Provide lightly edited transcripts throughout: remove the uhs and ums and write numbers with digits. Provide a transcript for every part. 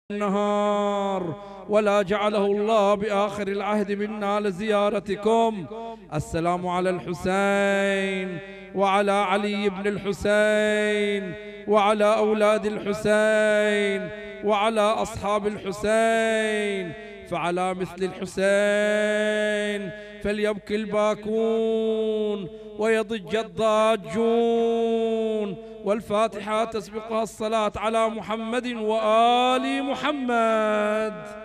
النهار، ولا جعله الله بآخر العهد منا لزيارتكم. السلام على الحسين وعلى علي بن الحسين وعلى أولاد الحسين وعلى أصحاب الحسين، فعلى مثل الحسين فليبكي الباكون ويضج الضاجون، والفاتحة تسبقها الصلاة على محمد وآل محمد.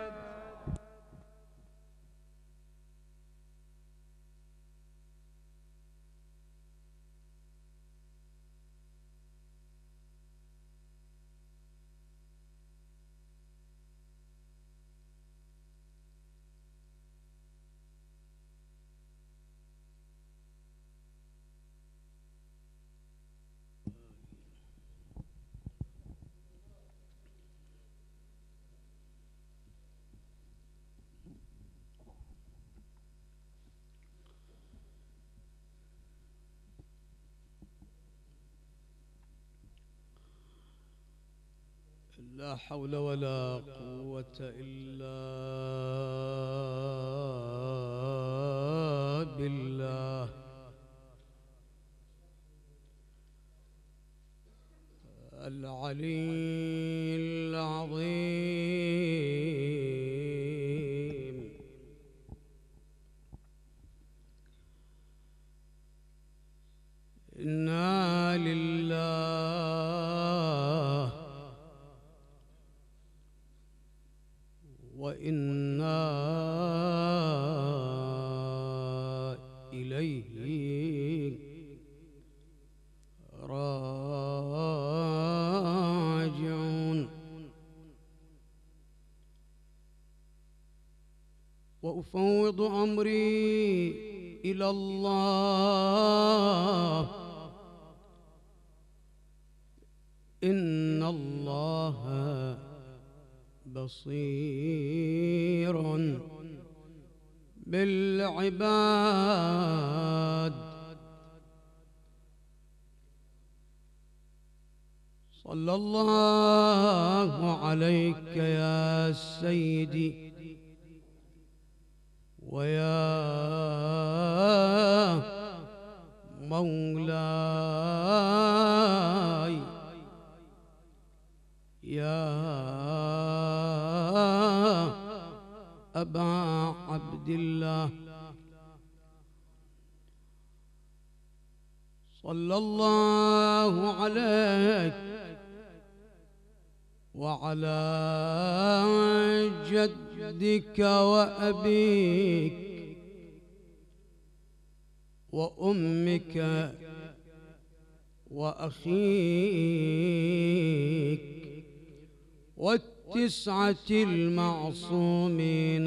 لا حول ولا قوة إلا بالله. العلي العظيم. إنا لله وإنا إليه راجعون. وأفوض أمري إلى الله، إن الله بصير بالعباد. صلى الله عليك يا سيدي ويا مولاي يا أبا عبد الله. صلى الله عليك وعلى جدك وأبيك وأمك وأخيك والتسعة المعصومين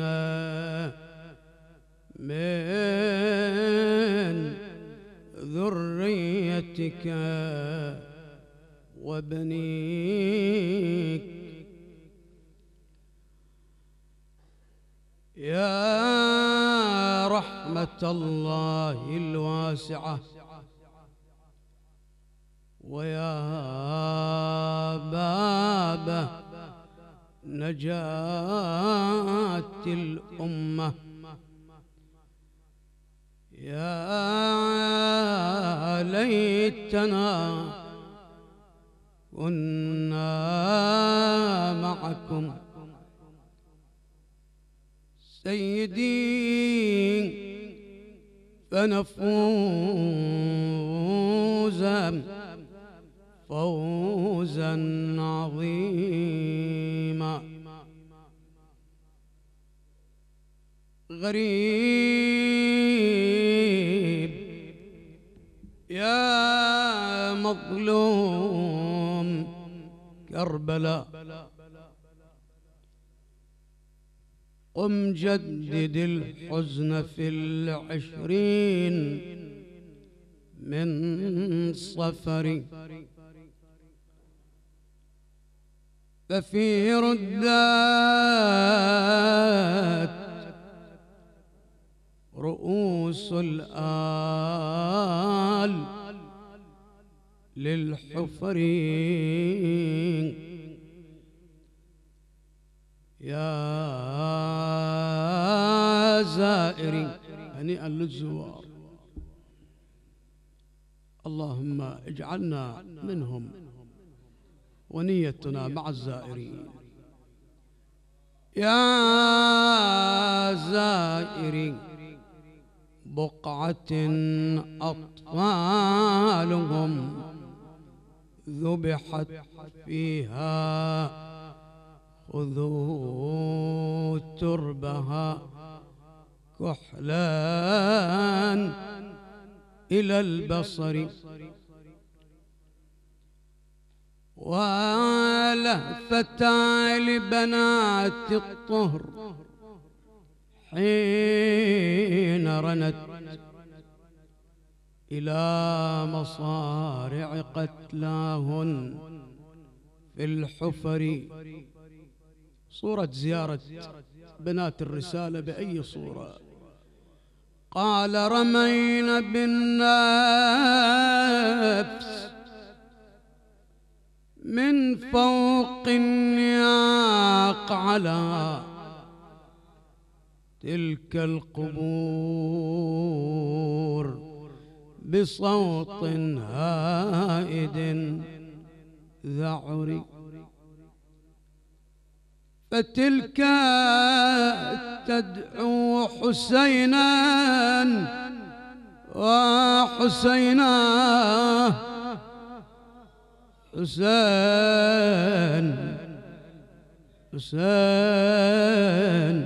من ذريتك وبنيك يا رحمة الله الواسعة ويا باب نجاة الأمة. يا ليتنا كنا معكم سيدي فنفوز فوزا عظيما. غريب يا مظلوم كربلاء، قم جدد الحزن في 20 من صفر، ففي ردات رؤوس الآل للحفر يا زائري هنيئا للزوار، اللهم اجعلنا منهم ونيتنا مع الزائرين. يا زائري بقعة أطفالهم ذبحت فيها، خذوا تربها كحلا إلى البصر، ولهفتا لبنات الطهر حين رنت إلى مصارع قتلاهن في الحفر. صورة زيارة بنات الرسالة بأي صورة؟ قال رمينا بالنفس من فوق النياق على تلك القبور بصوت هائد ذعري، فتلك تدعو حسينا وحسينا، حسين حسين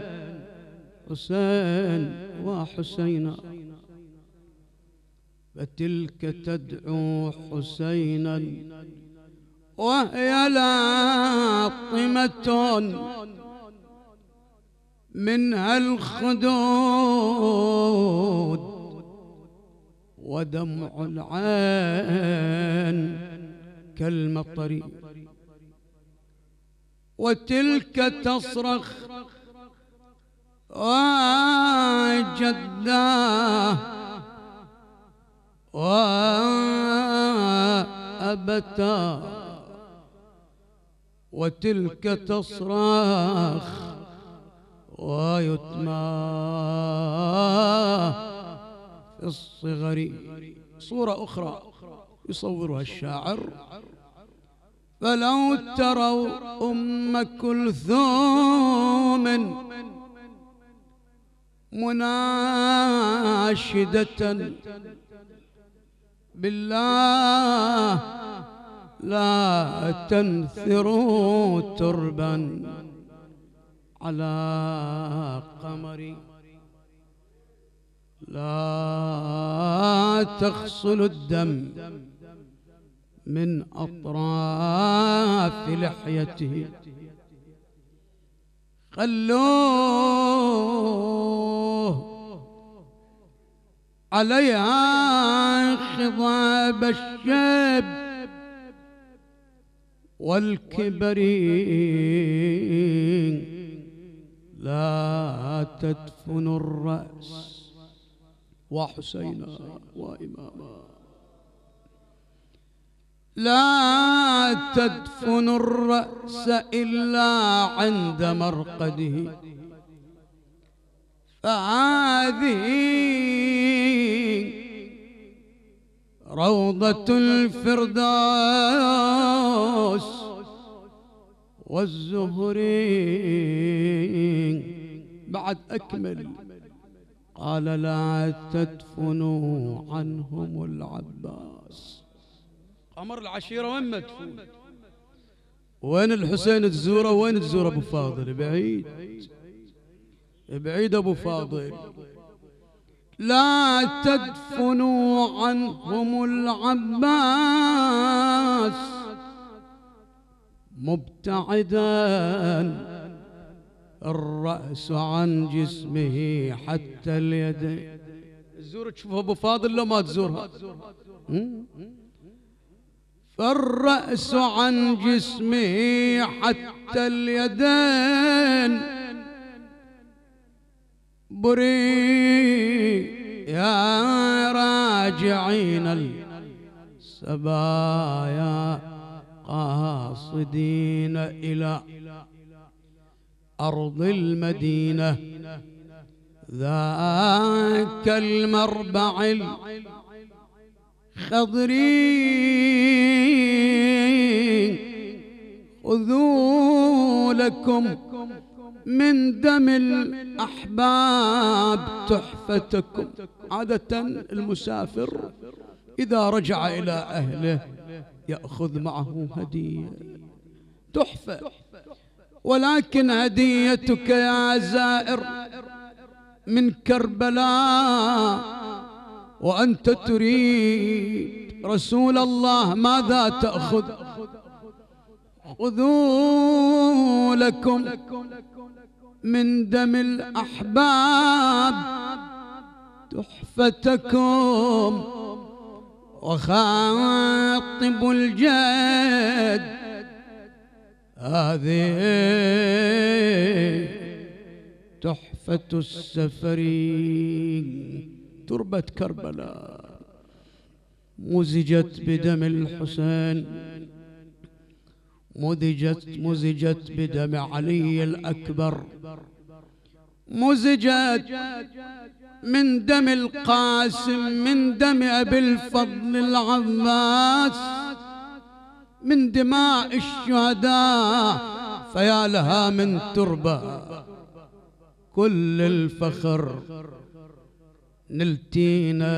حسين وحسينا، فتلك تدعو حسينا وهي لاطمة منها الخدود ودمع العين كالمطر، وتلك تصرخ وجداه وأبتا، وتلك تصرخ ويتماه في الصغر. صورة أخرى يصورها الشاعر: فلو تروا أم كلثوم مناشدة بالله لا تنثروا تربا على قمري، لا تغسلوا الدم من أطراف لحيته، خلوه عليها خضاب الشيب والكبر، لا تدفن الرأس وحسينا وإماما، لا تدفن الرأس إلا عند مرقده، فهذه روضة الفردوس والزهر. بعد أكمل قال لا تدفنوا عنهم العباس. قمر العشيرة وين مدفون؟ وين الحسين تزوره؟ وين تزور أبو فاضل؟ بعيد بعيد أبو فاضل. لا تدفنوا عنهم العباس مبتعدا الرأس عن جسمه حتى اليدين. تزور تشوف أبو فاضل لو ما تزورها؟ فالرأس عن جسمه حتى اليدين بري يا راجعين السبايا قاصدين إلى أرض المدينة ذاك المربع الخضري خذوا لكم من دم الأحباب تحفتكم. عادة المسافر إذا رجع إلى أهله يأخذ معه هدية تحفة، ولكن هديتك يا زائر من كربلاء وأنت تريد رسول الله ماذا تأخذ؟ خذوا لكم من دم الأحباب تحفتكم وخاطبوا الجد. هذه تحفة السفرين تربة كربلاء مزجت بدم الحسين، مزجت بدم علي الأكبر، مزجت من دم القاسم، من دم أبي الفضل العباس، من دماء الشهداء، فيا لها من تربة كل الفخر نلتينا،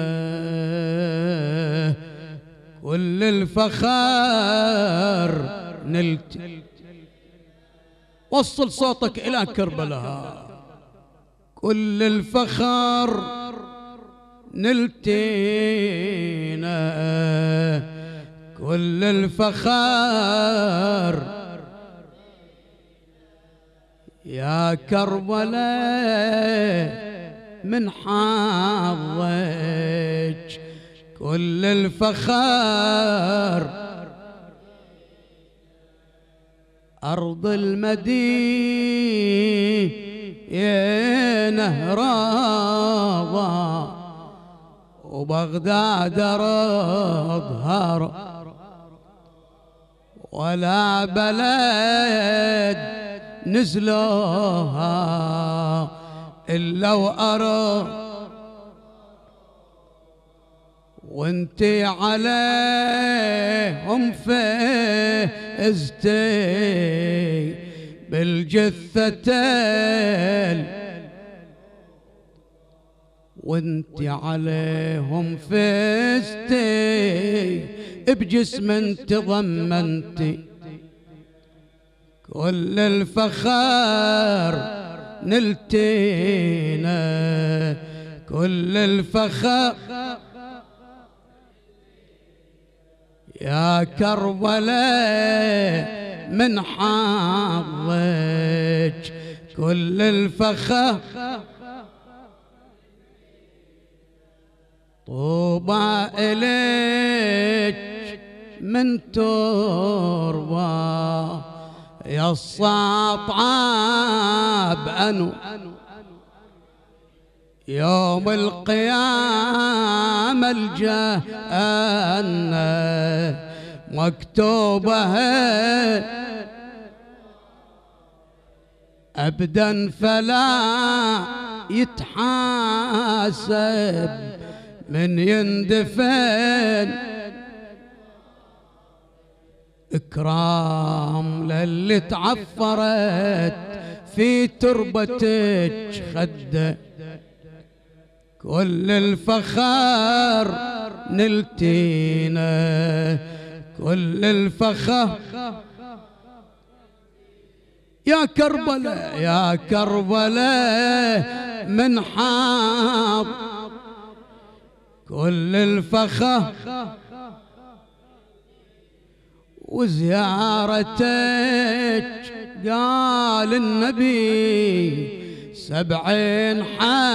كل الفخر نلتي. وصل صوتك إلى كربلاء. كل الفخر نلتينا، كل الفخر يا كربلاء من حظك، كل الفخر أرض المدينة راضة وبغداد رضها، ولا بلد نزلوها إلا وأرى وانتي عليهم فزتي بالجثتين، وانتي عليهم فزتي بجسم تضمنتي، كل الفخر نلتينا، كل الفخر يا كربلاء من حظك، كل الفخر طوبى إليك من تربى يا السطعاب أنو يوم القيامة الجنة مكتوبة أبدا فلا يتحاسب من يندفن، إكرام للي تعفرت في تربتك خده، كل الفخر نلتينا، كل الفخر يا كربلاء، يا كربلاء من حاض، كل الفخر وزيارتك قال النبي 70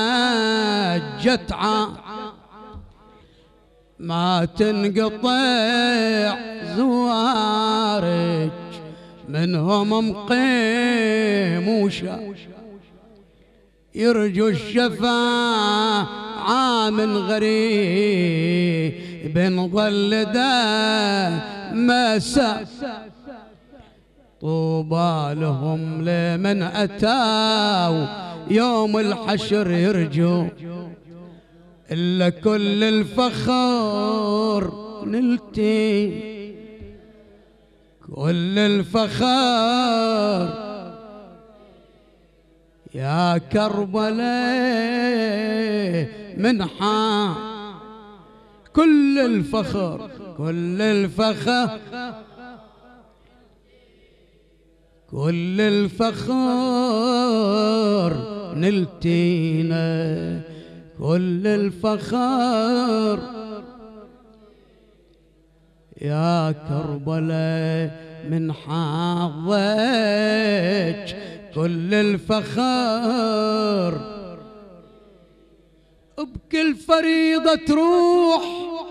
حجة ما تنقطع زوارك، منهم مقيم وشا يرجو الشفاعة من غريب ظل دا مسا، طوبى لهم لمن أتاوا يوم الحشر يرجو، إلا كل الفخر نلتي، كل الفخر يا كربلاء منحى، كل الفخر كل الفخر كل الفخر نلتينا، كل الفخر يا كربلاء من حظك، كل الفخر بكل فريضة تروح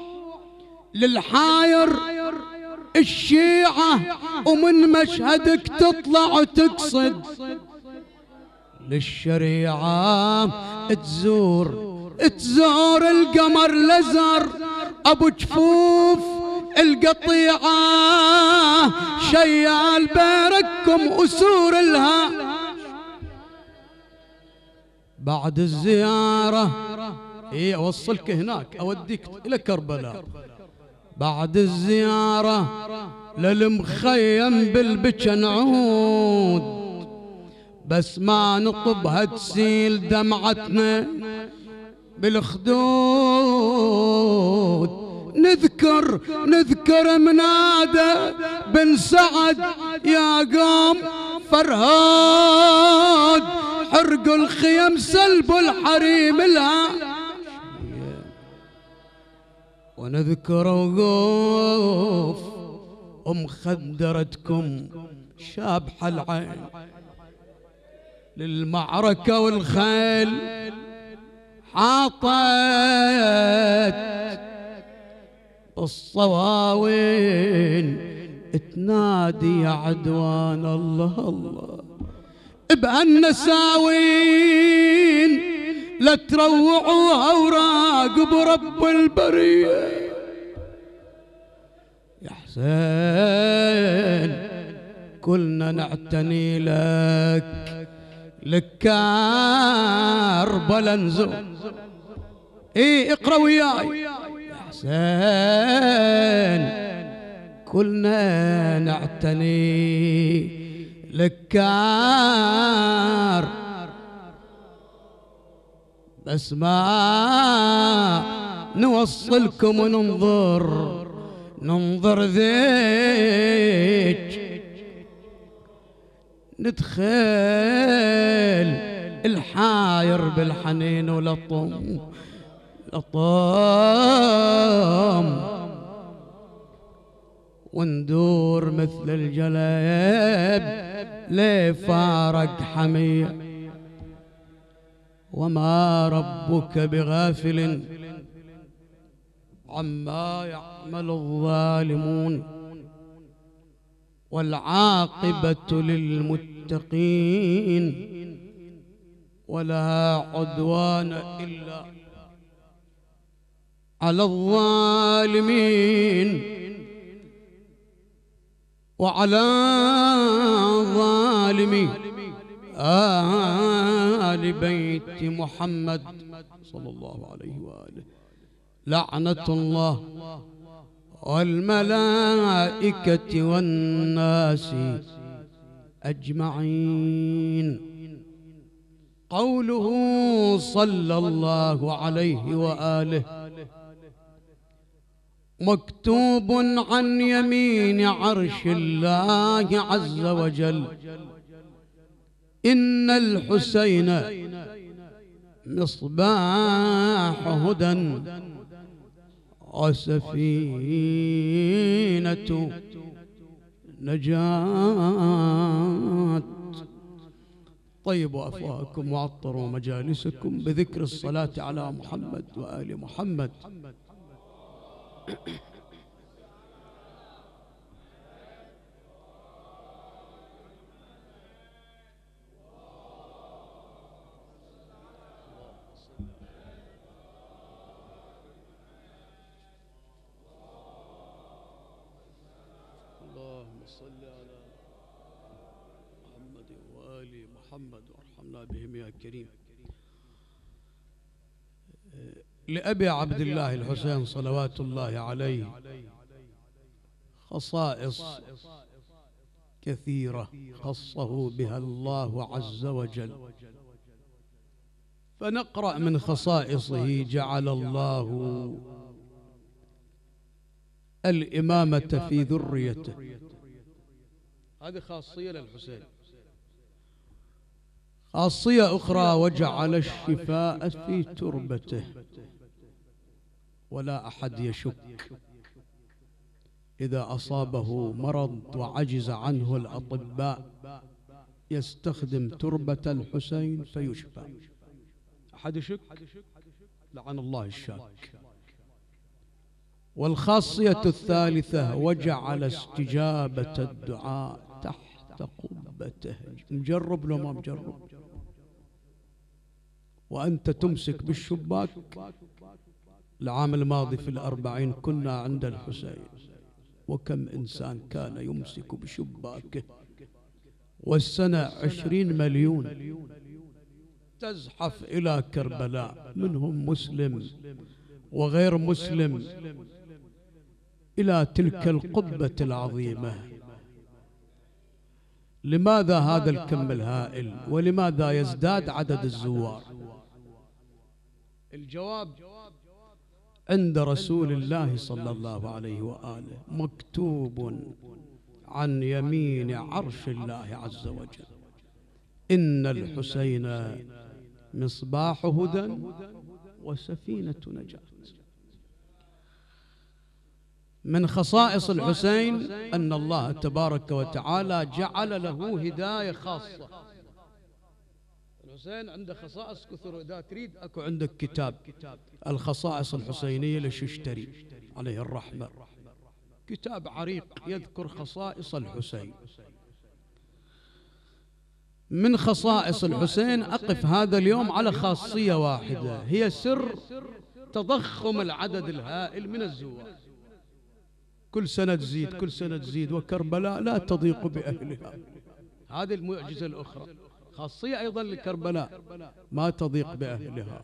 للحاير الشيعة، ومن مشهدك تطلع وتقصد للشريعة، تزور القمر لزر ابو جفوف القطيعة، شيال بارككم أسور الها بعد الزيارة. أوصلك هناك، أوديك إلى كربلاء بعد الزيارة، للمخيم بالبكا نعود، بس ما نطبها تسيل دمعتنا بالخدود. نذكر منادى بن سعد يا قوم فرهاد، حرقوا الخيم سلبوا الحريم لها، ونذكر وقوف مخدرتكم شابح العين للمعركة، والخيل حاطت الصواوين تنادي يا عدوان الله الله، بهالنساوين لا تروعوها وراقبوا رب البرية يا حسين، كلنا نعتني لك كربلاء نزور. اقرا وياي يا حسين، كلنا نعتني لك بس ما نوصلكم وننظر ذيك، ندخل الحاير بالحنين ولطم وندور مثل الجلاب لفارق حمية، وما ربك بغافل عما يعمل الظالمون، والعاقبة للمتقين ولا عدوان إلا على الظالمين، وعلى ظالمي آل بيت محمد صلى الله عليه وآله لعنة الله والملائكة والناس أجمعين. قوله صلى الله عليه وآله مكتوب عن يمين عرش الله عز وجل: إن الحسين مصباح هدى وسفينة نجاة. طيبوا أفواهكم وعطروا مجالسكم بذكر الصلاة على محمد وآل محمد. اللهم صل على محمد وارحمنا بهم يا كريم. لأبي عبد الله الحسين صلوات الله عليه خصائص كثيرة خصه بها الله عز وجل، فنقرأ من خصائصه: جعل الله الإمامة في ذريته، هذه خاصية للحسين. خاصية أخرى: وجعل الشفاء في تربته، ولا أحد يشك إذا أصابه مرض وعجز عنه الأطباء يستخدم تربة الحسين فيشفى. أحد يشك؟ لعن الله الشاك. والخاصية الثالثة: وجعل استجابة الدعاء تحت قبته. مجرب لو ما مجرب؟ وأنت تمسك بالشباك. العام الماضي في ال40 كنا عند الحسين، وكم إنسان كان يمسك بشباكه، والسنة 20 مليون تزحف إلى كربلاء، منهم مسلم وغير مسلم، إلى تلك القبة العظيمة. لماذا هذا الكم الهائل؟ ولماذا يزداد عدد الزوار؟ الجواب: عند رسول الله صلى الله عليه وآله مكتوب عن يمين عرش الله عز وجل: إن الحسين مصباح هدى وسفينة نجاة. من خصائص الحسين أن الله تبارك وتعالى جعل له هداية خاصة. الحسين عنده خصائص كثر، إذا تريد أكو عندك كتاب الخصائص الحسينية للششتري عليه الرحمة، كتاب عريق يذكر خصائص الحسين. من خصائص الحسين أقف هذا اليوم على خاصية واحدة، هي سر تضخم العدد الهائل من الزوار. كل سنة تزيد، كل سنة تزيد، وكربلاء لا تضيق بأهلها. هذه المعجزة الأخرى، خاصية أيضا لكربلاء، ما تضيق بأهلها.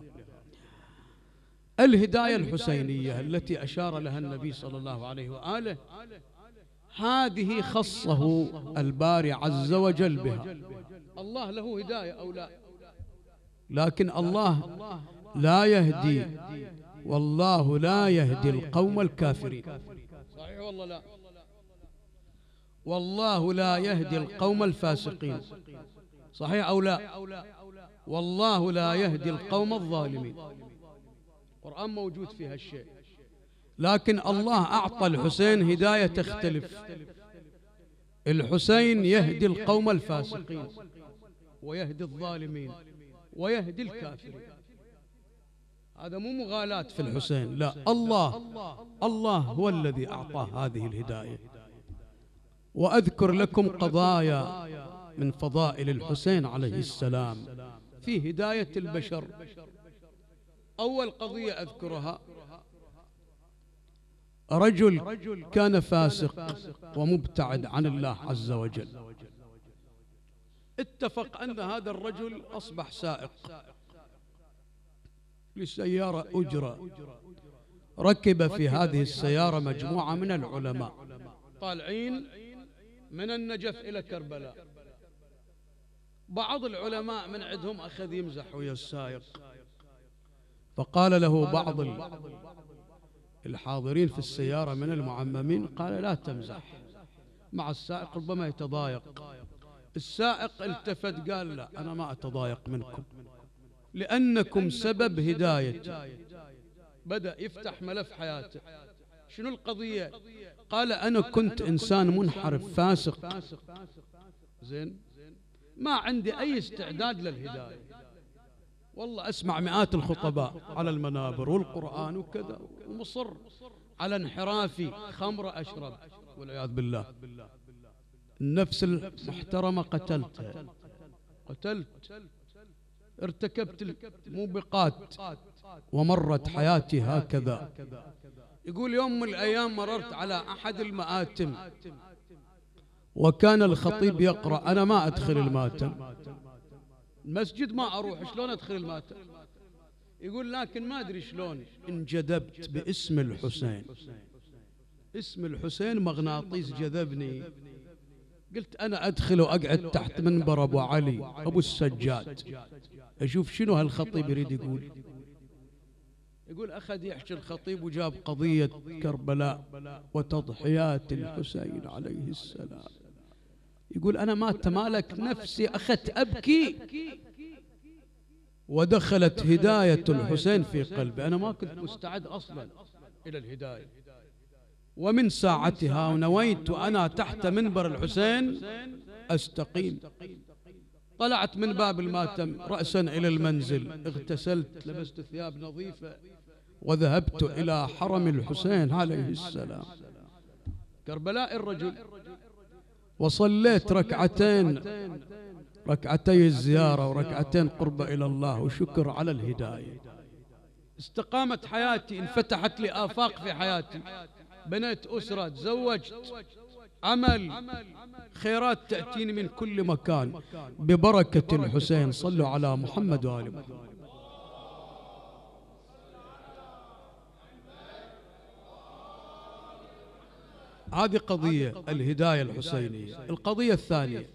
الهداية الحسينية التي أشار لها النبي صلى الله عليه وآله، هذه خصه الباري عز وجل بها. الله له هداية أو لا؟ لكن الله لا يهدي، والله لا يهدي القوم الكافرين. صحيح والله لا؟ والله لا يهدي القوم الفاسقين. صحيح أو لا؟ والله لا يهدي القوم الظالمين. القرآن موجود في هالشيء. لكن الله أعطى الحسين هداية تختلف. الحسين يهدي القوم الفاسقين، ويهدي الظالمين، ويهدي الكافرين. هذا مو مغالاة في الحسين، لا، الله هو الذي أعطاه هذه الهداية. وأذكر لكم قضايا من فضائل الحسين عليه السلام في هداية البشر. أول قضية أذكرها: رجل كان فاسق ومبتعد عن الله عز وجل، اتفق أن هذا الرجل أصبح سائق لسيارة أجرة. ركب في هذه السيارة مجموعة من العلماء طالعين من النجف إلى كربلاء. بعض العلماء من عندهم أخذ يمزح ويا السائق، فقال له بعض الحاضرين في السيارة من المعممين، قال: لا تمزح مع السائق ربما يتضايق. السائق التفت قال: لا، أنا ما أتضايق منكم، لأنكم سبب هدايتي. بدأ يفتح ملف حياته. شنو القضية؟ قال: أنا كنت إنسان منحرف فاسق، زين، ما عندي أي استعداد للهداية، والله أسمع مئات الخطباء على المنابر والقرآن وكذا، ومصر على انحرافي، خمر أشرب والعياذ بالله. النفس المحترمة قتلت، ارتكبت الموبقات، ومرت حياتي هكذا. يقول: يوم من الأيام مررت على أحد المآتم، وكان الخطيب يقرأ، أنا ما أدخل الماتم، المسجد ما أروح، شلون أدخل الماتم؟ يقول لكن ما أدري شلون انجذبت باسم الحسين، اسم الحسين مغناطيس جذبني، قلت أنا أدخل وأقعد تحت منبر أبو علي أبو السجاد أشوف شنو هالخطيب يريد يقول. يقول أخذ يحكي الخطيب وجاب قضية كربلاء وتضحيات الحسين عليه السلام. يقول أنا ما تمالك نفسي، أخذت أبكي ودخلت هداية الحسين في قلبي. أنا ما كنت مستعد أصلا إلى الهداية، ومن ساعتها ونويت أنا تحت منبر الحسين أستقيم. طلعت من باب الماتم رأسا إلى المنزل، اغتسلت، لبست ثياب نظيفة، وذهبت إلى حرم الحسين عليه السلام كربلاء الرجل، وصليت ركعتي الزيارة وركعتين قرب إلى الله وشكر على الهداية. استقامت حياتي، انفتحت لي آفاق في حياتي، بنيت أسرة، تزوجت، عمل، خيرات تأتيني من كل مكان ببركة الحسين. صلوا على محمد وآل محمد. هذه قضية الهداية الحسينية. القضية الثانية،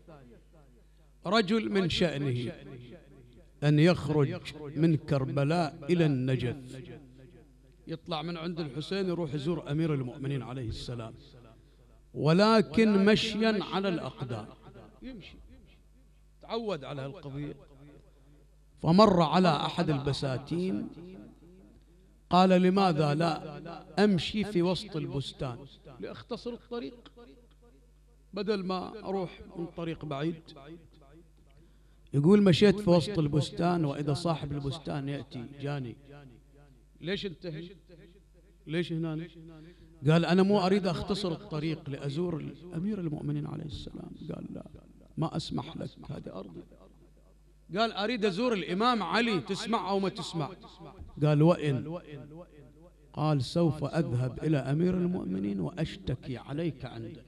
رجل من شأنه أن يخرج من كربلاء إلى النجف، يطلع من عند الحسين يروح يزور أمير المؤمنين عليه السلام، ولكن مشيا على الأقدام، يمشي، تعود على هالقضية. فمر على أحد البساتين قال لماذا لا أمشي في وسط البستان لأختصر الطريق بدل ما أروح من طريق بعيد. يقول مشيت في وسط البستان، وإذا صاحب البستان يأتي جاني، ليش انتهي؟ ليش هنا؟ قال أنا مو أريد أختصر الطريق لأزور أمير المؤمنين عليه السلام. قال لا، ما أسمح لك، هذه أرضي. قال أريد أزور الإمام علي، تسمع أو ما تسمع؟ قال وإن؟ قال سوف أذهب إلى أمير المؤمنين وأشتكي عليك عنده.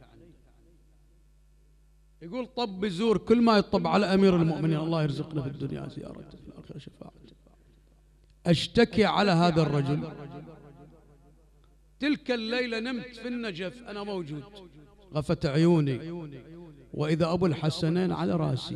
يقول طب يزور، كل ما يطب على أمير المؤمنين، الله يرزقنا في الدنيا زيارته في الآخرة شفاعته، أشتكي على هذا الرجل. تلك الليلة نمت في النجف، أنا موجود، غفت عيوني وإذا أبو الحسنين على رأسي.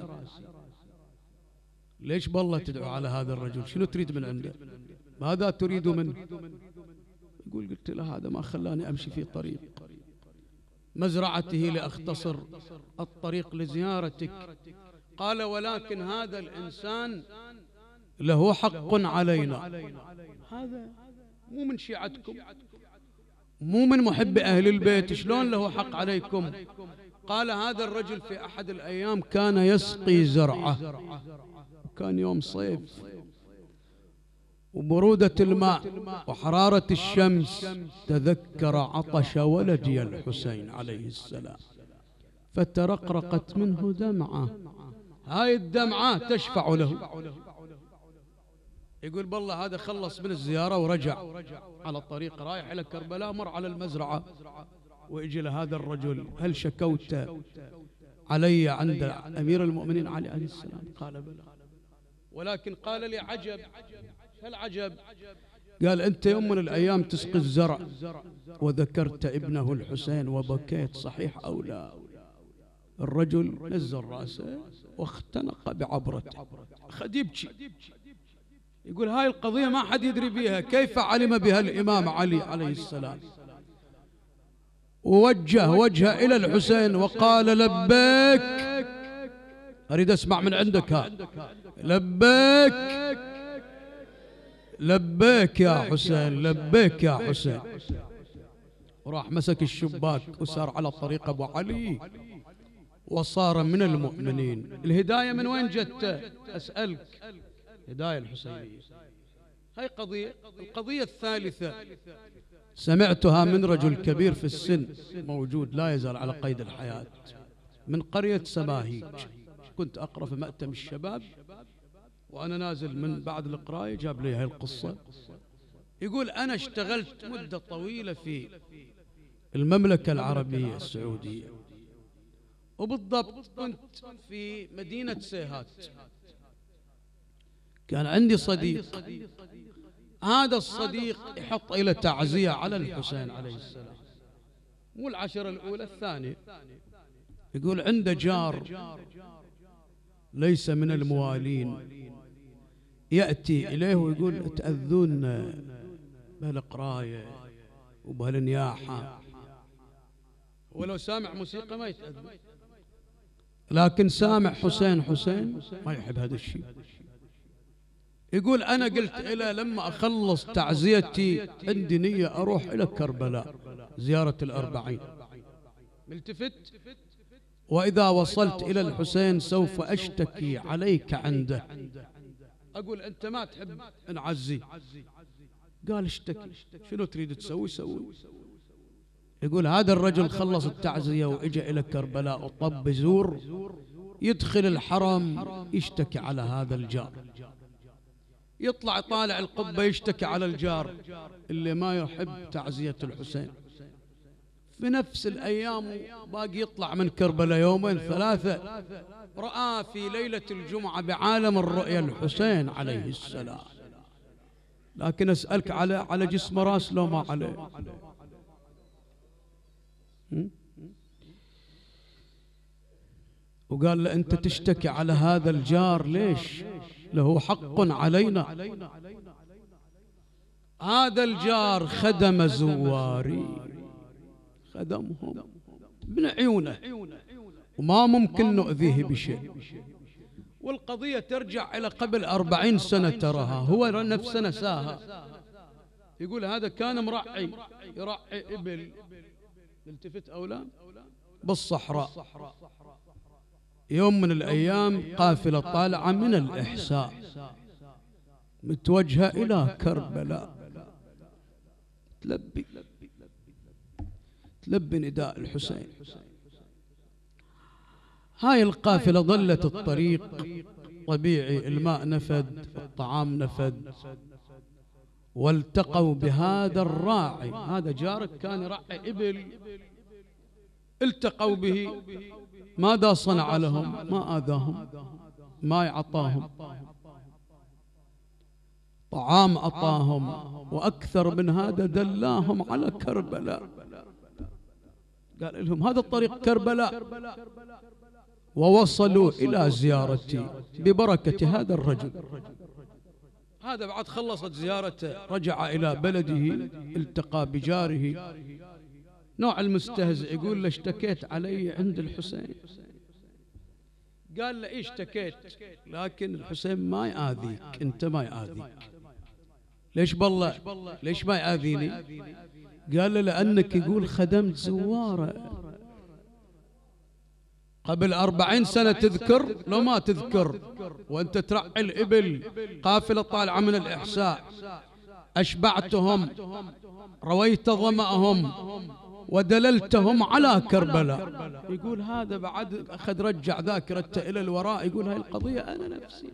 ليش بالله تدعو على هذا الرجل؟ شنو تريد من عنده؟ ماذا تريد منه؟ يقول قلت له هذا ما خلاني أمشي في طريق مزرعته لأختصر الطريق لزيارتك. قال ولكن هذا الإنسان له حق علينا، هذا مو من شيعتكم، مو من محب أهل البيت، شلون له حق عليكم؟ قال هذا الرجل في أحد الأيام كان يسقي زرعه، كان يوم صيف وبرودة الماء وحرارة الشمس، تذكر عطش ولدي الحسين عليه السلام فترقرقت منه دمعة، هاي الدمعة تشفع له. يقول بالله هذا خلص من الزيارة ورجع على الطريق رايح إلى كربلاء، مر على المزرعة ويجي لهذا الرجل هل شكوت علي عند أمير المؤمنين عليه السلام؟ قال بلى، ولكن قال لي عجب. هالعجب قال أنت يوم من الأيام تسقي الزرع وذكرت ابنه الحسين وبكيت، صحيح أو لا؟ الرجل نزل رأسه واختنق بعبرته، أخذ يبكي. يقول هاي القضية ما حد يدري بها، كيف علم بها الإمام علي عليه السلام؟ ووجه وجهه إلى الحسين وقال لبيك، أريد أسمع من عندك، ها لبيك لبيك يا حسين، لبيك يا حسين. وراح مسك الشباك وسار على طريق أبو علي وصار من المؤمنين. الهداية من وين جت؟ أسألك، هداية الحسينية. هاي قضية. القضية الثالثة سمعتها من رجل كبير في السن موجود لا يزال على قيد الحياة، من قرية سماهيج. كنت أقرأ في مأتم الشباب وأنا نازل من بعد القراية جاب لي هاي القصة. يقول أنا اشتغلت مدة طويلة في المملكة العربية السعودية، وبالضبط كنت في مدينة سيهات كان عندي صديق، هذا الصديق يحط إلى تعزية على الحسين عليه السلام، مو العشرة الأولى، الثانية. يقول عنده جار ليس من الموالين، يأتي إليه ويقول تأذون بهالقراية وبهالنياحة، ولو سامع موسيقى ما يتأذى، لكن سامع حسين حسين ما يحب هذا الشيء. يقول أنا قلت إلى لما أخلص تعزيتي عندي نية أروح إلى كربلاء زيارة الأربعين، ملتفت وإذا وصلت إلى الحسين سوف أشتكي عليك عنده. أقول أنت ما تحب نعزي؟ قال اشتكي، شنو تريد تسوي سوي. يقول هذا الرجل خلص التعزية وإجا إلى كربلاء وطب زور، يدخل الحرم يشتكي على هذا الجار، يطلع طالع القبة يشتكي على الجار اللي ما يحب تعزية الحسين. في نفس الأيام باقي يطلع من كربلاء يومين ثلاثة، رأى في ليلة الجمعة بعالم الرؤيا الحسين عليه السلام. لكن أسألك على جسم راس لو ما عليه؟ وقال له أنت تشتكي على هذا الجار ليش؟ له حق علينا. هذا الجار خدم زواري، خدمهم من عيونه وما ممكن نؤذيه بشيء. والقضية ترجع إلى قبل 40 سنة تراها، هو نفسه نساها. يقول هذا كان مرعي، يرعي إبل، التفت أو لا، بالصحراء. يوم من الأيام قافلة طالعة من الإحساء متوجهة إلى كربلاء، تلبي نداء الحسين. هاي القافلة ظلت الطريق طبيعي، الماء نفد، الطعام نفد، والتقوا بهذا الراعي. هذا جارك كان يرعي إبل، التقوا به، ماذا صنع لهم؟ ما آذاهم، ما يعطاهم طعام، أعطاهم، وأكثر من هذا دلاهم على كربلاء. قال لهم هذا الطريق كربلاء، ووصلوا إلى زيارتي ببركة هذا الرجل. هذا بعد خلصت زيارته رجع إلى بلده، التقى بجاره. نوع المستهزئ يقول له اشتكيت علي عند الحسين. قال له ايش اشتكيت؟ لكن الحسين ما يآذيك، انت ما يآذيك. ليش بالله؟ ليش ما يآذيني؟ قال له لأنك يقول خدمت زواره قبل 40 سنة، تذكر لو ما تذكر، وانت ترعي الإبل، قافلة طالعة من الإحساء، أشبعتهم، رويت ظمأهم، ودللتهم على كربلاء. يقول هذا بعد أخذ رجع ذاكرته إلى الوراء، يقول هاي القضية أنا نفسي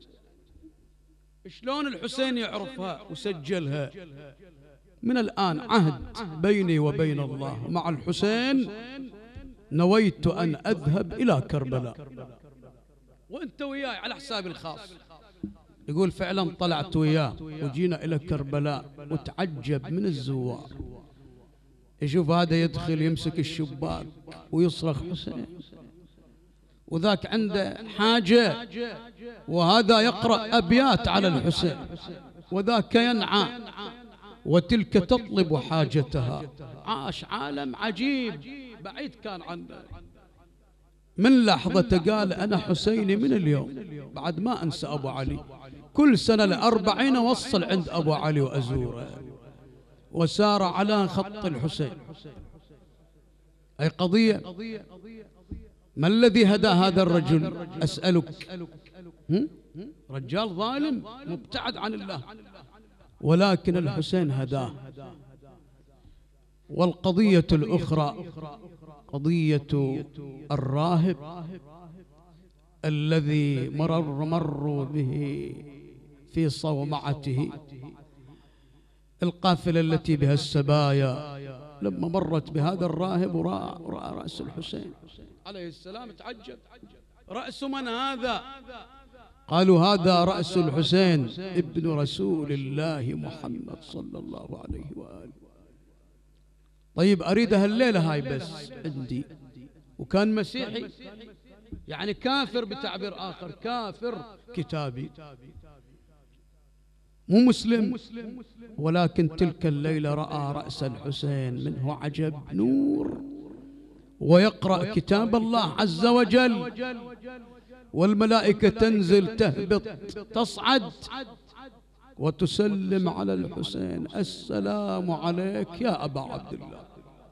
شلون الحسين يعرفها وسجلها. من الآن عهد بيني وبين الله، مع الحسين نويت أن أذهب إلى كربلاء وأنت وياي على حسابي الخاص. يقول فعلا طلعت وياه وجينا إلى كربلاء، وتعجب من الزوار. يشوف هذا يدخل يمسك الشباك ويصرخ حسين، وذاك عنده حاجة، وهذا يقرأ أبيات على الحسين، وذاك ينعى، وتلك تطلب حاجتها. عاش عالم عجيب بعيد كان عنه. من لحظة قال أنا حسيني من اليوم، بعد ما أنسى أبو علي، كل سنة 40 أوصل عند أبو علي وأزوره، وسار على خط الحسين. أي قضية. ما الذي هدى هذا الرجل؟ أسألك. رجال ظالم مبتعد عن الله، ولكن الحسين هداه. والقضية الأخرى قضية الراهب الذي مروا به في صومعته، القافلة التي بها السبايا. لما مرت بهذا الراهب ورأى رأس الحسين عليه السلام تعجب. رأس من هذا؟ قالوا هذا رأس الحسين ابن رسول الله محمد صلى الله عليه وآله. طيب أريدها الليلة هاي بس عندي. وكان مسيحي، يعني كافر بتعبير آخر، كافر كتابي مو مسلم، ولكن تلك الليلة رأى رأس الحسين منه عجب نور، ويقرأ كتاب الله عز وجل، والملائكة تنزل تهبط تصعد وتسلم على الحسين: السلام عليك يا أبا عبد الله.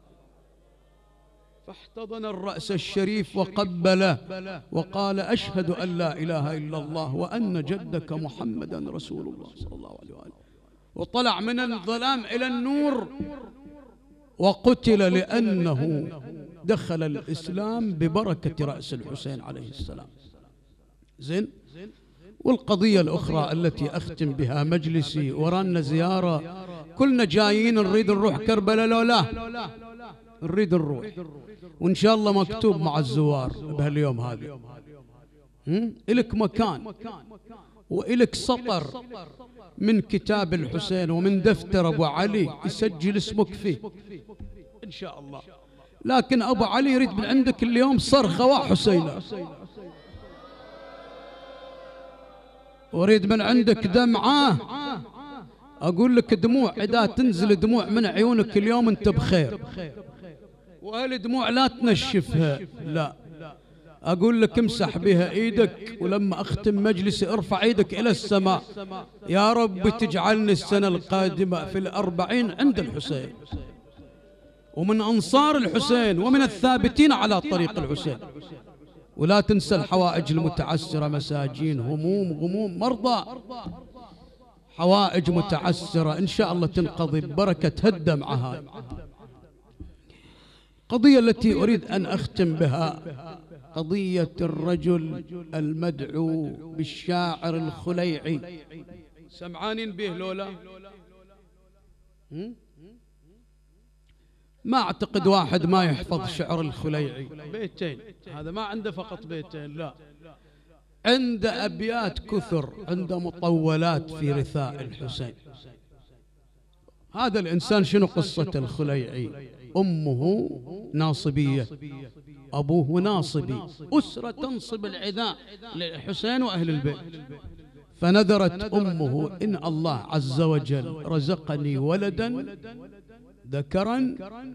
فاحتضن الرأس الشريف وقبله وقال: أشهد أن لا إله إلا الله وأن جدك محمدا رسول الله صلى الله عليه وآله. وطلع من الظلام إلى النور، وقتل لأنه دخل الإسلام ببركة رأس الحسين عليه السلام. زين. والقضية الأخرى التي أختم بها مجلسي، ورانا زيارة، كلنا جايين نريد نروح كربلاء، لو لا نريد نروح، وإن شاء الله مكتوب مع الزوار بهاليوم هذا. إلك مكان وإلك سطر من كتاب الحسين ومن دفتر أبو علي يسجل اسمك فيه إن شاء الله. لكن أبو علي يريد من عندك اليوم صرخة وحسينة، وأريد من عندك دمعة. أقول لك دموع، إذا تنزل دموع من عيونك اليوم أنت بخير، وهالدموع لا تنشفها، لا، أقول لك امسح بها إيدك، ولما أختم مجلسي ارفع إيدك إلى السماء: يا رب تجعلني السنة القادمة في 40 عند الحسين، ومن أنصار الحسين ومن الثابتين على طريق الحسين. ولا تنسى الحوائج المتعسرة، مساجين، هموم، غموم، مرضى، حوائج متعسرة إن شاء الله تنقضي ببركة هالدمعة هاي. القضية التي أريد أن أختم بها قضية الرجل المدعو بالشاعر الخليعي. سمعانين به لولا؟ ما أعتقد واحد ما يحفظ شعر الخليعي. بيتين، هذا ما عنده فقط بيتين، لا، عنده أبيات كثر، عنده مطولات في رثاء الحسين. هذا الإنسان شنو قصة الخليعي؟ أمه ناصبية، أبوه ناصبي، أسرة تنصب العداء للحسين وأهل البيت. فنذرت أمه: إن الله عز وجل رزقني ولدا ذكرا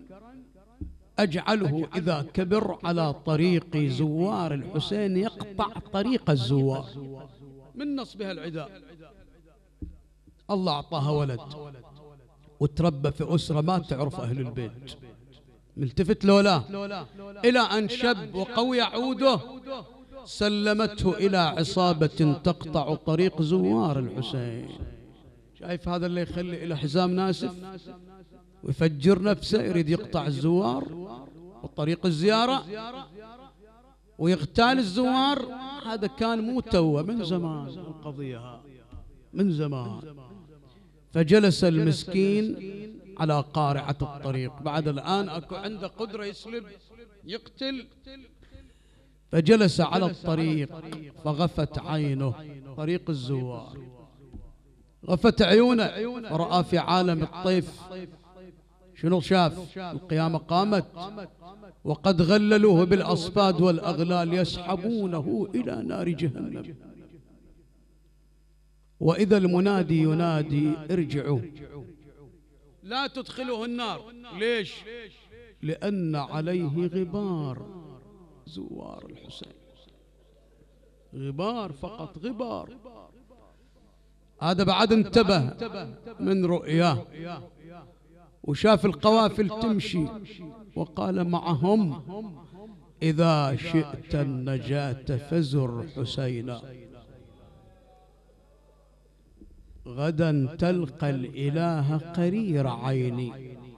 أجعله إذا كبر على طريق زوار الحسين يقطع طريق الزوار من نصبها العداء. الله أعطاها ولد، وتربى في أسرة ما تعرف أهل البيت، ملتفت لولا، إلى أن شب وقوي عوده سلمته إلى عصابة تقطع طريق زوار الحسين. شايف هذا اللي يخلي إلى حزام ناسف ويفجر نفسه، يريد يقطع الزوار وطريق الزيارة ويغتال الزوار. هذا كان مو توه، من زمان القضية، من زمان. فجلس المسكين على قارعة الطريق، بعد الآن أكو عنده قدرة يسلب يقتل. فجلس على الطريق فغفت عينه، طريق الزوار غفت عيونه، ورأى في عالم الطيف شنو شاف؟ القيامة قامت، وقد غللوه بالأصفاد والأغلال يسحبونه إلى نار جهنم. وإذا المنادي ينادي: ارجعوا لا تدخلوه النار. ليش؟ لأن عليه غبار زوار الحسين، غبار فقط، غبار. هذا بعد انتبه من رؤياه وشاف القوافل تمشي، وقال معهم: إذا شئت النجاة فزر حسينا، غدا تلقى الإله قرير عيني،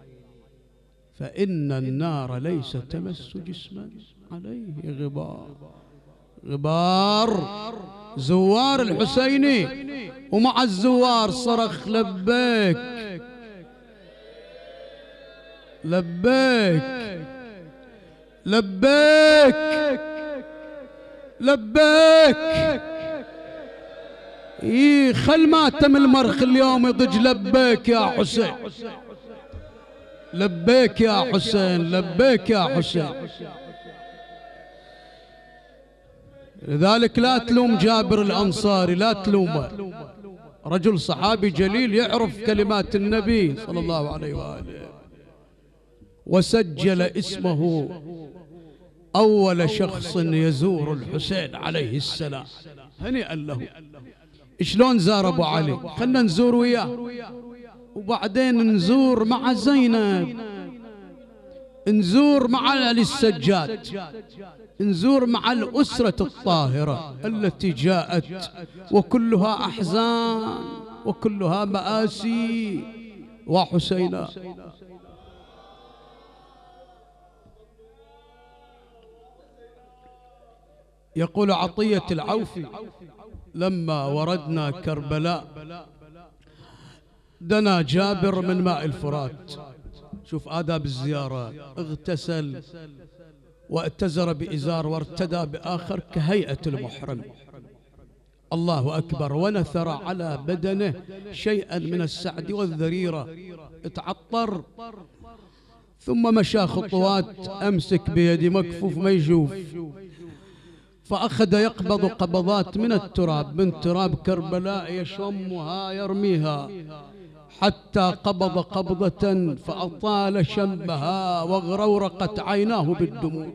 فإن النار ليس تمس جسما عليه غبار. غبار زوار الحسيني، ومع الزوار صرخ: لبيك لبيك لبيك لبيك خل ماتم المرخ اليوم يضج لبيك يا حسين، لبيك يا حسين، لبيك يا حسين. لذلك لا تلوم جابر الأنصاري، لا تلومه، رجل صحابي جليل يعرف كلمات النبي صلى الله عليه وآله، وسجل اسمه أول شخص يزور الحسين عليه السلام. هنيئا له. شلون زار أبو علي؟ خلنا نزور وياه، وبعدين نزور مع زينب، نزور مع علي السجاد، نزور مع الأسرة الطاهرة التي جاءت وكلها أحزان وكلها مآسي وحسينا. يقول عطية العوفي: لما وردنا كربلاء دنا جابر من ماء الفرات. شوف آداب الزيارة، اغتسل واتزر بإزار وارتدى بآخر كهيئة المحرم، الله أكبر، ونثر على بدنه شيئا من السعد والذريرة، اتعطر، ثم مشى خطوات، أمسك بيدي مكفوف ما يشوف، فأخذ يقبض قبضات من التراب، من تراب كربلاء، يشمها يرميها، حتى قبض قبضة فأطال شمها وغرورقت عيناه بالدموع،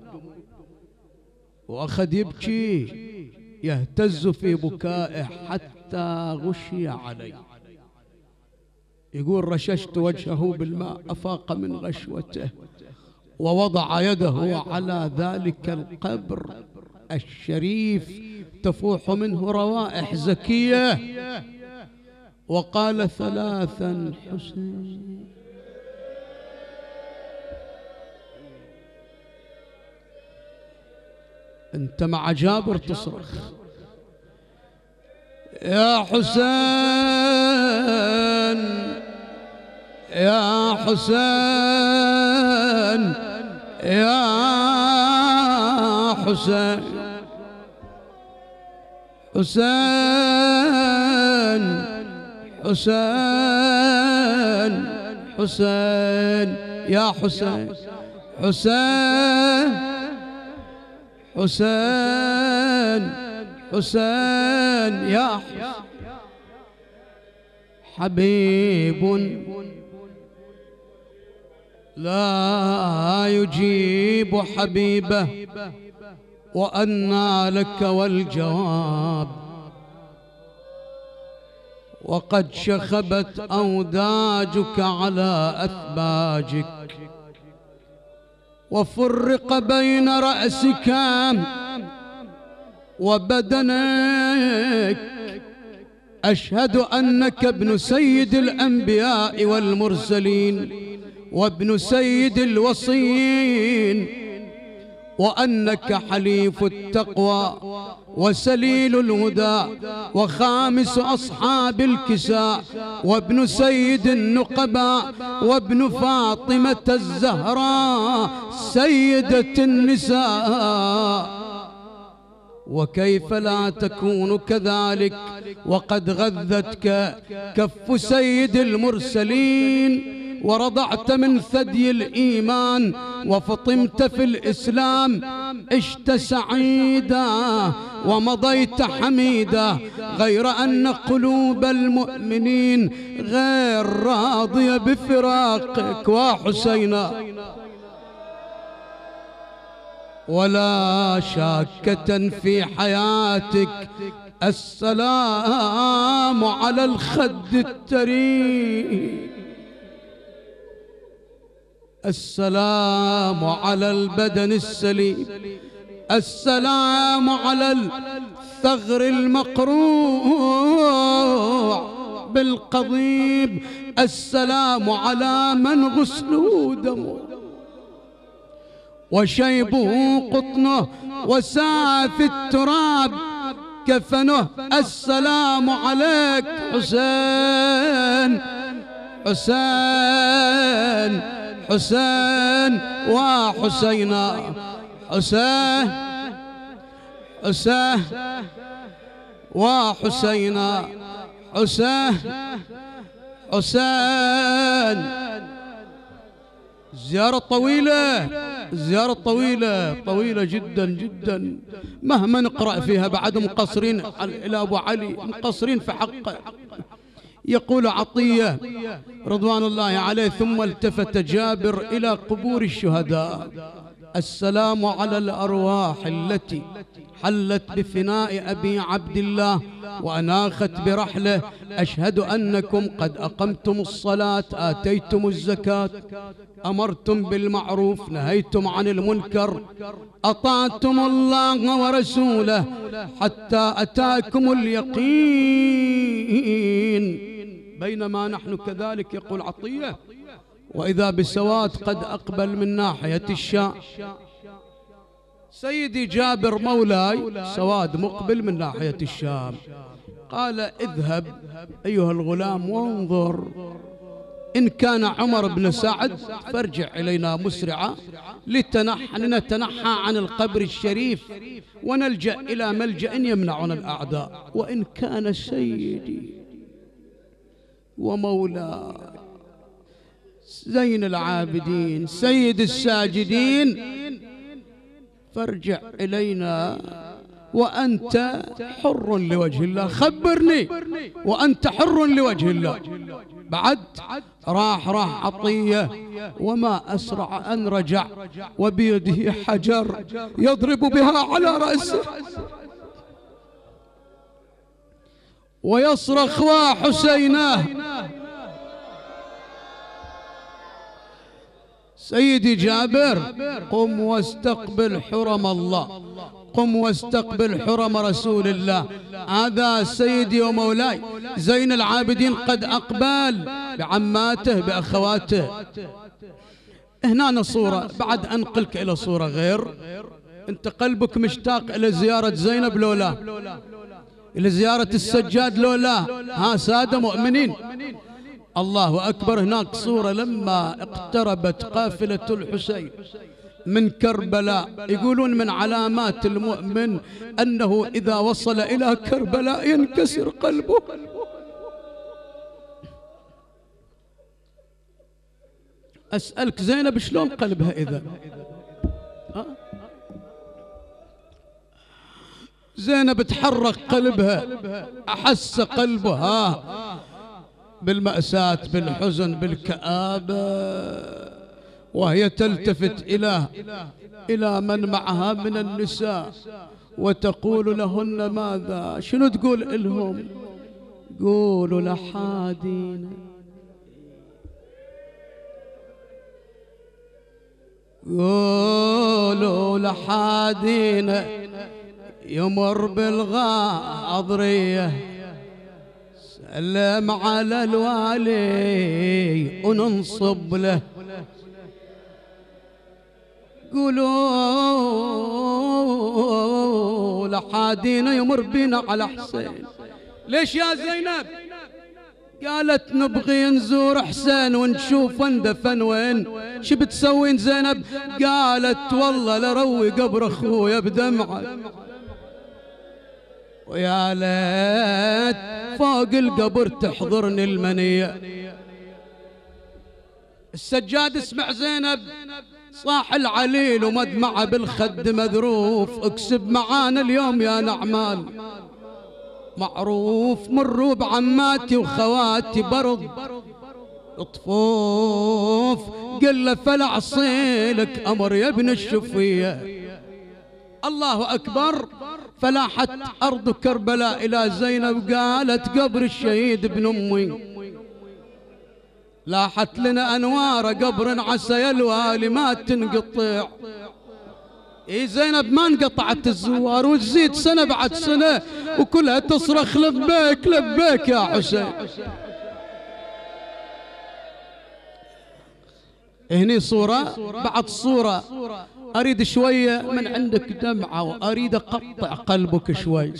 وأخذ يبكي يهتز في بكائه حتى غشي عليه. يقول: رششت وجهه بالماء أفاق من غشوته، ووضع يده على ذلك القبر الشريف تفوح منه روائح زكية، وقال ثلاثا: حسين. انت مع جابر تصرخ: يا حسين، يا حسين، يا حسين، حسين، حسين، حسين، يا حسين، حسين، حسين، حسين، يا حسين. حبيب لا يجيب حبيبه، وأنى لك والجواب، وقد شخبت أوداجك على أثباجك، وفرق بين رأسك وبدنك. أشهد أنك ابن سيد الأنبياء والمرسلين، وابن سيد الوصيين، وأنك حليف التقوى وسليل الهدى، وخامس أصحاب الكساء، وابن سيد النقباء، وابن فاطمة الزهراء سيدة النساء. وكيف لا تكون كذلك وقد غذتك كف سيد المرسلين، ورضعت من ثدي الإيمان، وفطمت في الإسلام، عشت سعيدا ومضيت حميدا، غير أن قلوب المؤمنين غير راضية بفراقك وحسينا، ولا شاكة في حياتك. السلام على الخد التريم، السلام على البدن السليم، السلام على الثغر المقروع بالقضيب، السلام على من غسله دمه وشيبه قطنه وساف التراب كفنه. السلام عليك حسين، حسين، حسين وحسينا، حسين، حسين، وحسينا حسين زيارة طويلة جدا جدا، مهما نقرأ فيها بعد مقصرين إلى أبو علي، مقصرين في حقه. يقول عطية رضوان الله عليه: ثم التفت جابر إلى قبور الشهداء: السلام على الأرواح التي حلت بفناء أبي عبد الله وأناخت برحله، أشهد أنكم قد أقمتم الصلاة، آتيتم الزكاة، أمرتم بالمعروف، نهيتم عن المنكر، أطعتم الله ورسوله حتى أتاكم اليقين. بينما نحن كذلك، يقول عطية، وإذا بسواد قد أقبل من ناحية الشام. سيدي جابر مولاي سواد مقبل من ناحية الشام. قال: اذهب أيها الغلام وانظر، إن كان عمر بن سعد فارجع إلينا مسرعا لنتنحى عن القبر الشريف ونلجأ إلى ملجأ يمنعنا الأعداء، وإن كان سيدي ومولاي زين العابدين سيد الساجدين فارجع إلينا وأنت حر لوجه الله. خبرني وأنت حر لوجه الله. بعد راح عطية، وما أسرع أن رجع وبيده حجر يضرب بها على رأسه ويصرخ: وحسيناه. سيدي جابر، قم واستقبل حرم الله، قم واستقبل حرم رسول الله. هذا سيدي ومولاي زين العابدين قد أقبل بعماته بأخواته. هنا صورة، بعد أنقلك إلى صورة غير. أنت قلبك مشتاق إلى زيارة زينب لولا، إلى زيارة السجاد لولا. ها سادة مؤمنين، الله أكبر. هناك صورة لما اقتربت قافلة الحسين من كربلاء، يقولون من علامات المؤمن أنه إذا وصل إلى كربلاء ينكسر قلبه. أسألك زينب شلون قلبها إذا؟ زينب تحرك قلبها، أحس قلبها بالمأساة، بالحزن، بالكآبة، وهي تلتفت إلى من معها من النساء وتقول لهن ماذا؟ شنو تقول لهم؟ قولوا لحادينا، قولوا لحادينا يمر بالغاضرية، سلم على الوالي وننصب له. قولوا لحادينا يمر بينا على حسين. ليش يا زينب؟ قالت نبغي نزور حسين ونشوف اندفن وين. شو بتسوين زينب؟ قالت والله لروي قبر اخويا بدمعه، ويا ليت فوق القبر تحضرني المنية. السجاد اسمع زينب، صاح العليل ومدمعه بالخد مذروف، اكسب معانا اليوم يا نعمان، معروف مروا بعماتي وخواتي برض طفوف، قل له فلع صيلك امر يا ابن الشفيه. الله اكبر. فلاحت ارض كربلاء الى زينب، قالت قبر الشهيد ابن امي، لاحت لنا انوار قبر عسى يا الوالي ما تنقطع. اي زينب ما انقطعت الزوار، وتزيد سنه بعد سنه وكلها تصرخ لبيك لبيك يا حسين. هني صورة بعد صورة. أريد شوية من عندك دمعة وأريد أقطع قلبك شوي.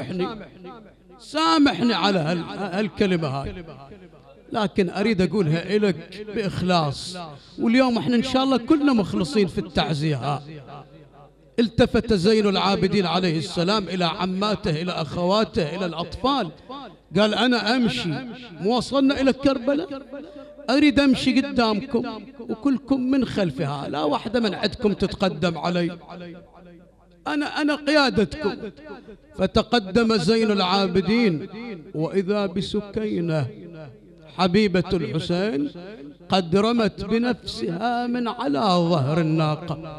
سامحني على هالكلمة هاي، لكن أريد أقولها إلك بإخلاص. واليوم احنا إن شاء الله كلنا مخلصين في التعزية. التفت زين العابدين عليه السلام إلى عماته، إلى أخواته، إلى الأطفال، قال أنا أمشي، مو وصلنا إلى كربلاء، أريد أمشي قدامكم وكلكم من خلفها، لا واحدة من عندكم تتقدم علي، أنا قيادتكم. فتقدم زين العابدين وإذا بسكينة حبيبة الحسين قد رمت بنفسها من على ظهر الناقة.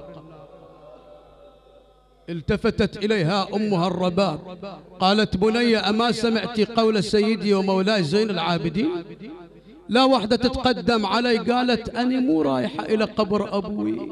التفتت إليها أمها الرباب قالت بني أما سمعتي قول سيدي ومولاي زين العابدين؟ لا واحدة تتقدم علي. قالت أنا مو رايحة إلى قبر أبوي.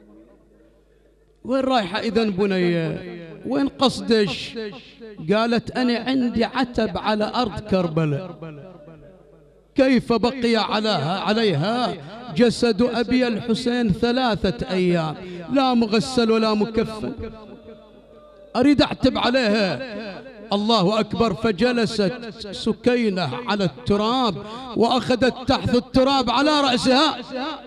وين رايحة إذن بني؟ وين قصدش؟ قالت أنا عندي عتب على أرض كربلاء، كيف بقي عليها جسد أبي الحسين 3 أيام لا مغسل ولا مكفن، أريد أعتب عليها. الله أكبر. فجلست سكينة على التراب وأخذت تحت التراب على رأسها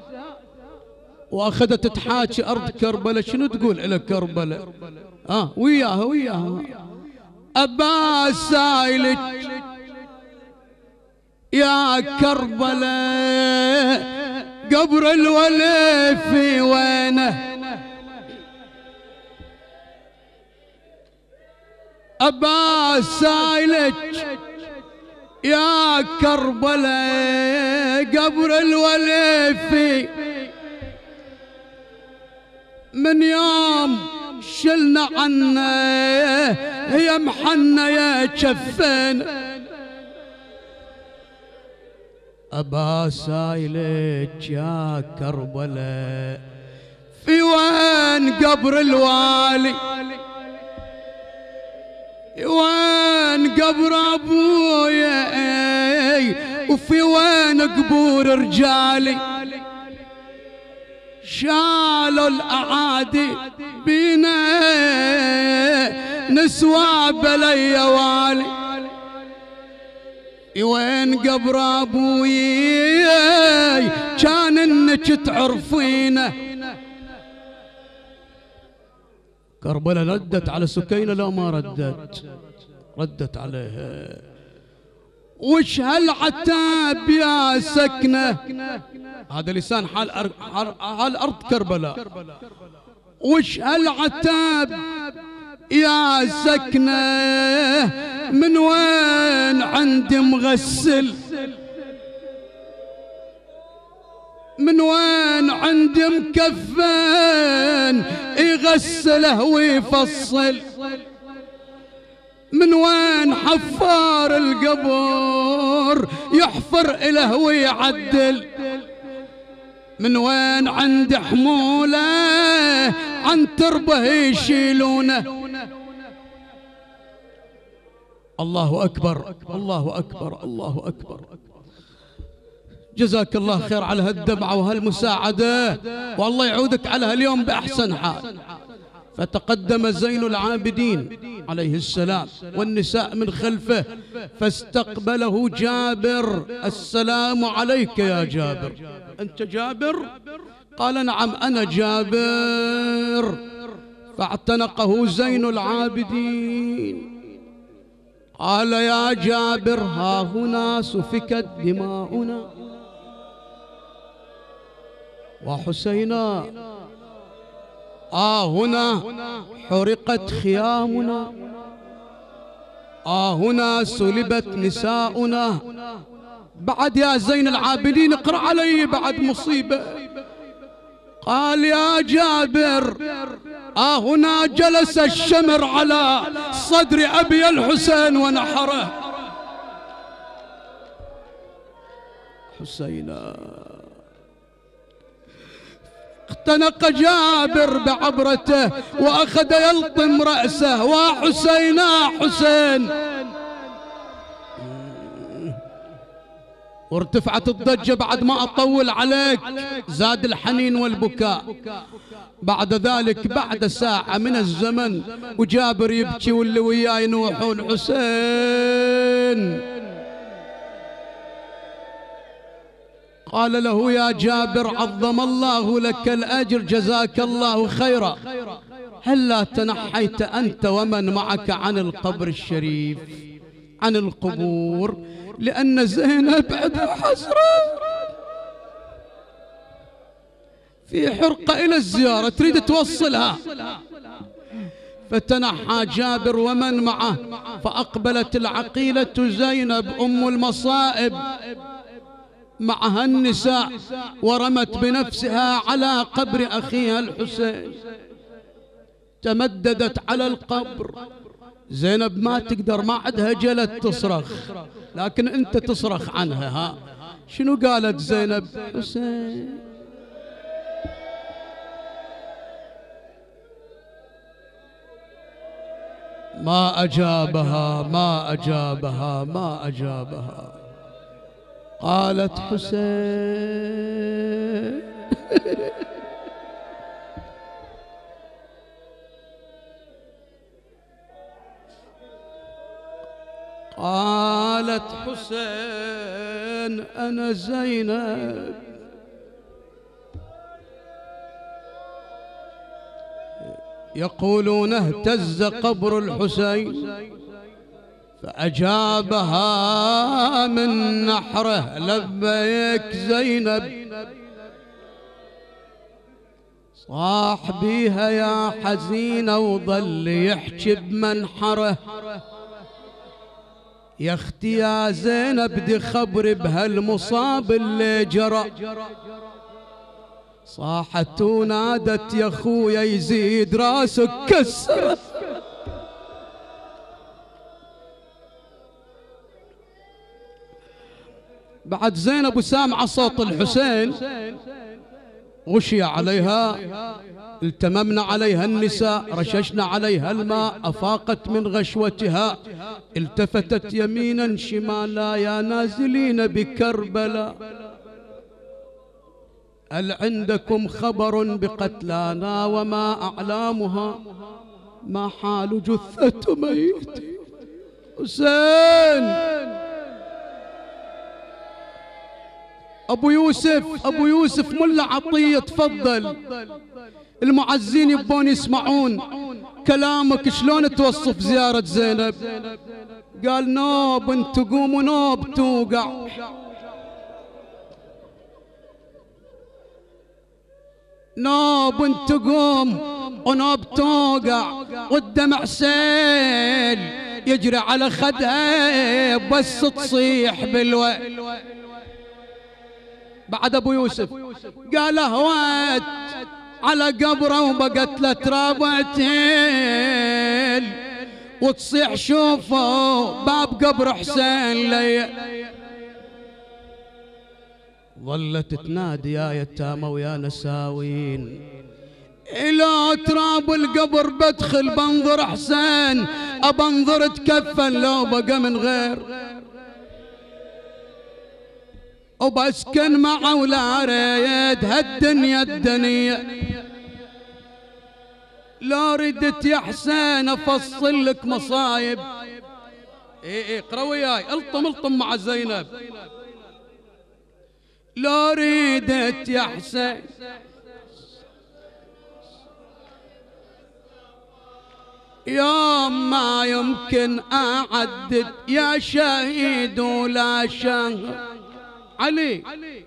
وأخذت تحاكي أرض كربلاء. شنو تقول إلى كربلاء؟ وياها أبا سايلك يا كربلاء قبر الولي في وينه؟ أبا سايلك يا كربلاء قبر الولي في، من يوم شلنا عنه هي محنة يا كفين. أبا سايلك يا كربلاء في وين قبر الوالي؟ وين قبر أبويا؟ وفي وين قبور رجالي؟ شالوا الأعادي بينا نسوى بلي والي. وين قبر أبوي كان إنك تعرفينه؟ كربلاء ردت على سكينة؟ لا ما ردت عليها. وش هالعتاب يا سكنة؟ هذا لسان حال أرض كربلاء. وش هالعتاب يا سكنة؟ من وين عندي مغسل؟ من وين عندي مكفن يغسله ويفصل؟ من وين حفار القبر يحفر إله ويعدل؟ من وين عندي حمولة عن تربه يشيلونه؟ الله أكبر الله أكبر الله أكبر. جزاك الله خير على هالدمعة وهالمساعدة، والله يعودك على هاليوم بأحسن حال. فتقدم زين العابدين عليه السلام والنساء من خلفه فاستقبله جابر. السلام عليك يا جابر. أنت جابر؟ قال نعم أنا جابر. فاعتنقه زين العابدين. قال يا جابر ها هنا سفكت دماؤنا وحسينا، هنا حرقت خيامنا، هنا سلبت نساؤنا. بعد يا زين العابدين اقرأ علي بعد مصيبة. قال يا جابر هنا جلس الشمر على صدر أبي الحسين ونحره. حسينا. اختنق جابر بعبرته وأخذ يلطم رأسه. وحسينا حسين. وارتفعت الضجة. بعد ما أطول عليك زاد الحنين والبكاء. بعد ذلك بعد ساعة من الزمن وجابر يبكي واللي وياه ينوحون حسين. قال له يا جابر عظم الله لك الأجر جزاك الله خيرا. هلا تنحيت أنت ومن معك عن القبر الشريف، عن القبور، لأن زينب عندها حسرة في حرقة إلى الزيارة تريد توصلها. فتنحى جابر ومن معه، فأقبلت العقيلة زينب أم المصائب معها النساء، ورمت بنفسها على قبر أخيها الحسين، تمددت على القبر. زينب ما تقدر، ما عندها جلد تصرخ، لكن أنت تصرخ عنها. ها شنو قالت زينب؟ حسين. ما أجابها ما أجابها ما أجابها. قالت حسين. قالت حسين أنا زينب. يقولون اهتز قبر الحسين، فأجابها من نحره لبيك زينب. صاح بيها يا حزينة وظل يحكي بمنحره، يا اختي يا زينب دي خبر بهالمصاب اللي جرى. صاحت ونادت يا خويا يزيد راسك كسر. بعد زينب وسامعة صوت الحسين غشي عليها، التممنا عليها النساء، رششنا عليها الماء، أفاقت من غشوتها، التفتت يمينا شمالا يا نازلين بكربلاء، هل عندكم خبر بقتلانا وما أعلامها؟ ما حال جثة ميت حسين. أبو يوسف ملا عطية تفضل، المعزين يبون يسمعون كلامك. شلون توصف زيارة زينب؟ قال نوب تقوم ونوب توقع. نوب تقوم ونوب توقع، والدمع سيل يجري على خدها بس تصيح بالويل. بعد أبو يوسف قال هوت على قبره وبقت له ترابتين، وتصيح شوفوا باب قبر حسين لي. ظلت تنادي يا يتامى ويا نساوين، إلى تراب القبر بدخل بنظر حسين، أبنظر تكفن لو بقى من غير، وبسكن معه ولا ريد هالدنيا الدنيا. لا ردت يا حسين افصل لك مصايب. اقرا وياي، الطم مع زينب. لا ردت يا حسين يوم ما يمكن اعدد يا شهيد ولا شهر. علي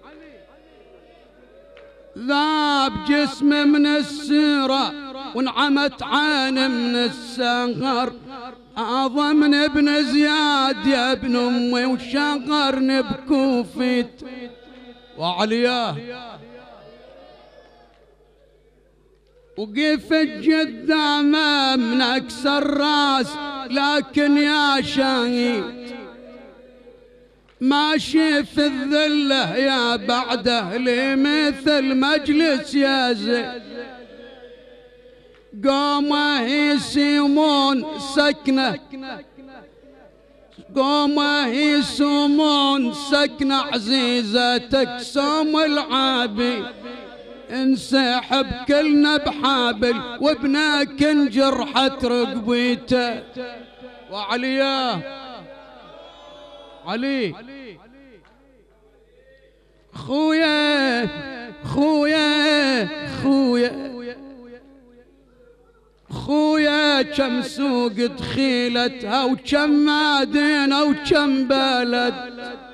ذاب جسم من السيرة وانعمت عين من السهر، أعظم ابن زياد يا ابن أمي وشغرني بكوفيت وعلياه، وقفت قدامه من أكسر راس، لكن يا شهيد ماشي في الذلة يا بعده لي مثل مجلس يا زين. قومه يسمون سكنة، قومه يسمون سكنة عزيزتك سوم العابي، انسحب كلنا بحابل وابنك انجرحت رقبيته وعلياه. علي خويا خويا خويا كم سوق دخيلتها وكم مدينة وكم بلد